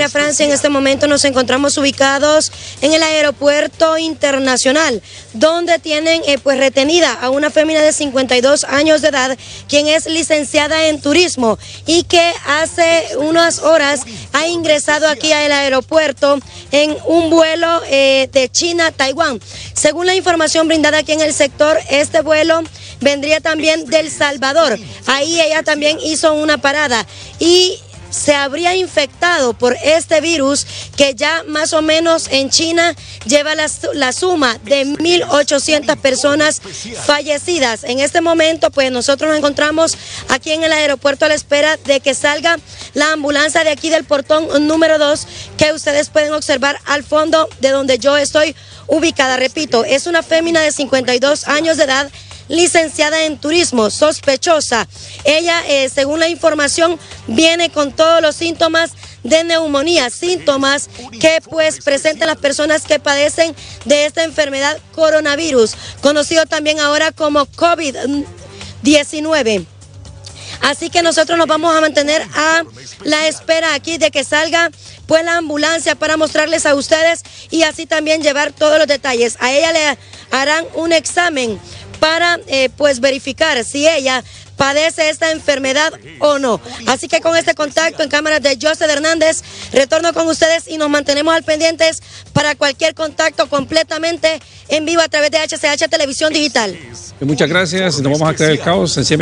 Mira, Francia, en este momento nos encontramos ubicados en el aeropuerto internacional, donde tienen pues retenida a una fémina de 52 años de edad, quien es licenciada en turismo y que hace unas horas ha ingresado aquí al aeropuerto en un vuelo de China a Taiwán. Según la información brindada aquí en el sector, este vuelo vendría también del Salvador. Ahí ella también hizo una parada y se habría infectado por este virus que ya más o menos en China lleva la suma de 1.800 personas fallecidas. En este momento pues nosotros nos encontramos aquí en el aeropuerto a la espera de que salga la ambulancia de aquí del portón número 2 que ustedes pueden observar al fondo de donde yo estoy ubicada. Repito, es una fémina de 52 años de edad, licenciada en turismo, sospechosa. Ella, según la información, viene con todos los síntomas de neumonía, síntomas que pues presentan las personas que padecen de esta enfermedad coronavirus, conocido también ahora como COVID-19. Así que nosotros nos vamos a mantener a la espera aquí de que salga pues la ambulancia para mostrarles a ustedes y así también llevar todos los detalles. A ella le harán un examen para pues verificar si ella padece esta enfermedad o no. Así que con este contacto en cámaras de José Hernández, retorno con ustedes y nos mantenemos al pendientes para cualquier contacto completamente en vivo a través de HCH Televisión Digital. Muchas gracias, nos vamos a crear el caos.